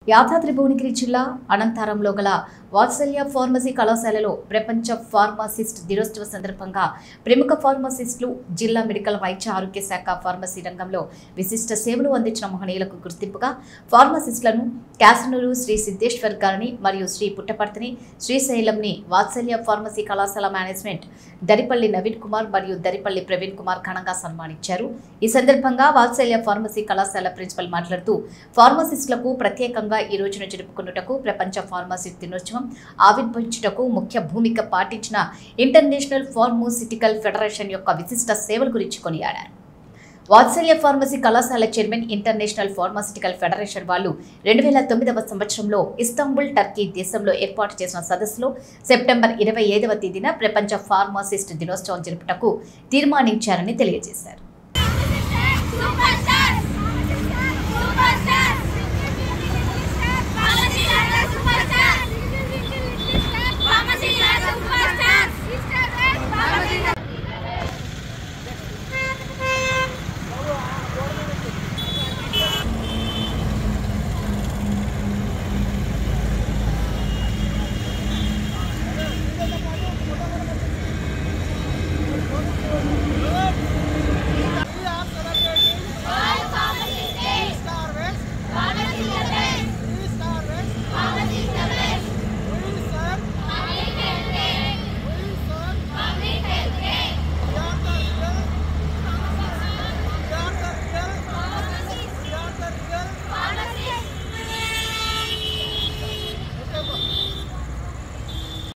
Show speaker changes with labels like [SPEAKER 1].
[SPEAKER 1] యాదాద్రి భువనగిరి జిల్లా అనంతారంలో గల వాత్సల్య ఫార్మసీ కళాశాలలో ప్రపంచ ఫార్మసిస్ట్ దినోత్సవ సందర్భంగా ప్రముఖ ఫార్మసిస్టులు జిల్లా మెడికల్ వైద్య ఆరోగ్య శాఖ ఫార్మసీ రంగంలో విశిష్ట సేవలు అందించిన మహనీయులకు గుర్తింపుగా ఫార్మసిస్టులను కాసనూరు శ్రీ సిద్ధేశ్వర్ గారిని మరియు శ్రీ పుట్టపర్తిని శ్రీశైలంని వాత్సల్య ఫార్మసీ కళాశాల మేనేజ్మెంట్ దరిపల్లి నవీన్ కుమార్ మరియు దరిపల్లి ప్రవీణ్ కుమార్ ఘనంగా సన్మానించారు। ఈ సందర్భంగా వాత్సల్య ఫార్మసీ కళాశాల ప్రిన్సిపల్ మాట్లాడుతూ ఫార్మసిస్టులకు ప్రత్యేకంగా ఈ రోజున జరుపుకున్నటకు ప్రపంచ ఫార్మసిస్ట్ దినోత్సవం ఆవిర్భవించుటకు ముఖ్య భూమిక పాటించిన ఇంటర్నేషనల్ ఫార్మాస్యూటికల్ ఫెడరేషన్ యొక్క విశిష్ట సేవల గురించి కొనియాడారు। వాత్సల్య ఫార్మసీ కళాశాల చైర్మన్ ఇంటర్నేషనల్ ఫార్మాస్యూటికల్ ఫెడరేషన్ వాళ్ళు 2009వ సంవత్సరంలో ఇస్తాంబుల్ టర్కీ దేశంలో ఏర్పాటు చేసిన సదస్సులో సెప్టెంబర్ 25వ తేదీన ప్రపంచ ఫార్మసిస్ట్ దినోత్సవం జరుపుటకు తీర్మానించారని తెలియజేశారు।